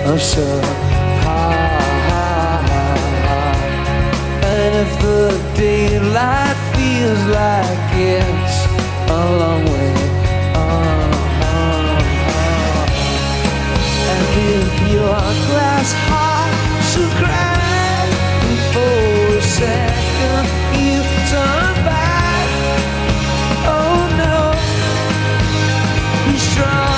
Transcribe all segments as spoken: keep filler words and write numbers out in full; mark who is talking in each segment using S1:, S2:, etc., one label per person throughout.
S1: are so high. And if the daylight feels like it's a long way on, and if your glass heart should crack for a second, you turn back. Oh no, be strong.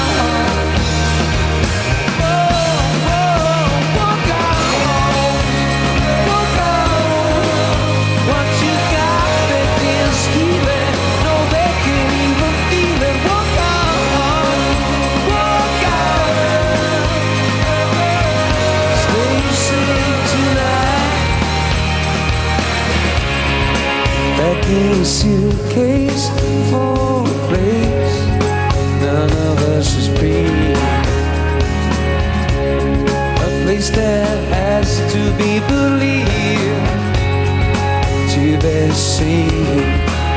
S1: In a suitcase for a place none of us has been, a place that has to be believed to be seen.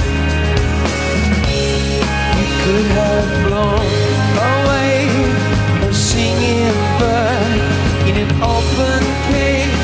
S1: You could have flown away, a singing bird in an open cage.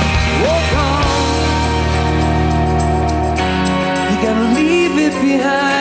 S1: Leave it behind.